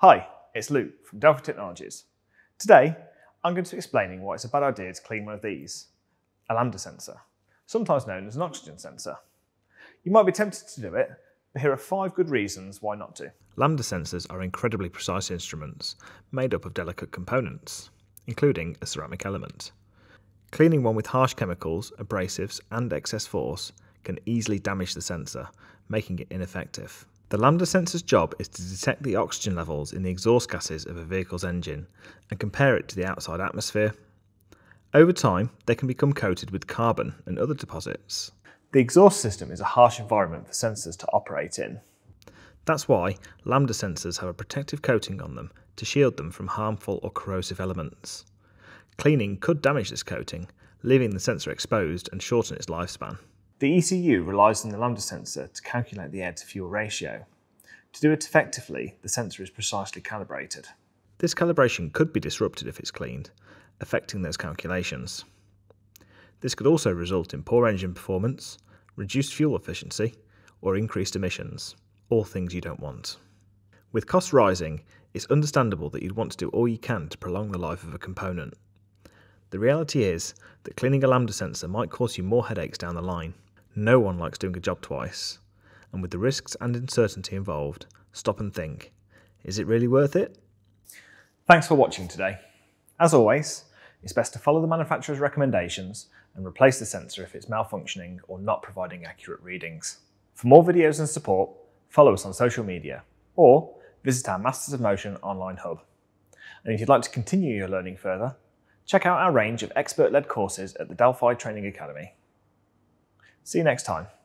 Hi, it's Luke from Delphi Technologies. Today, I'm going to be explaining why it's a bad idea to clean one of these, a Lambda sensor, sometimes known as an oxygen sensor. You might be tempted to do it, but here are 5 good reasons why not to. Lambda sensors are incredibly precise instruments made up of delicate components, including a ceramic element. Cleaning one with harsh chemicals, abrasives and excess force can easily damage the sensor, making it ineffective. The Lambda sensor's job is to detect the oxygen levels in the exhaust gases of a vehicle's engine and compare it to the outside atmosphere. Over time, they can become coated with carbon and other deposits. The exhaust system is a harsh environment for sensors to operate in. That's why Lambda sensors have a protective coating on them to shield them from harmful or corrosive elements. Cleaning could damage this coating, leaving the sensor exposed and shorten its lifespan. The ECU relies on the Lambda sensor to calculate the air-to-fuel ratio. To do it effectively, the sensor is precisely calibrated. This calibration could be disrupted if it's cleaned, affecting those calculations. This could also result in poor engine performance, reduced fuel efficiency, or increased emissions, all things you don't want. With costs rising, it's understandable that you'd want to do all you can to prolong the life of a component. The reality is that cleaning a Lambda sensor might cause you more headaches down the line. No one likes doing a job twice, and with the risks and uncertainty involved, stop and think, is it really worth it? Thanks for watching today. As always, it's best to follow the manufacturer's recommendations and replace the sensor if it's malfunctioning or not providing accurate readings. For more videos and support, follow us on social media or visit our Masters of Motion online hub. And if you'd like to continue your learning further, check out our range of expert-led courses at the Delphi Training Academy. See you next time.